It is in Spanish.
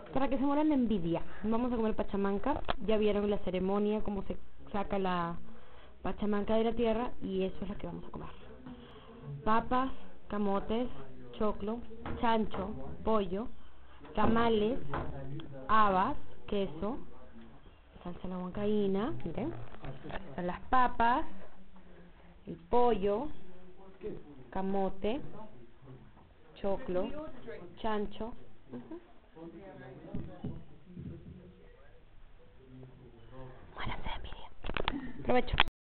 Para que se mueran de envidia. Vamos a comer pachamanca. Ya vieron la ceremonia, cómo se saca la pachamanca de la tierra, y eso es lo que vamos a comer. Papas, camotes, choclo, chancho, pollo, tamales, habas, queso, salsa de la huancaína, miren. Están las papas, el pollo, camote, choclo, chancho. Muéranse de envidia. Provecho.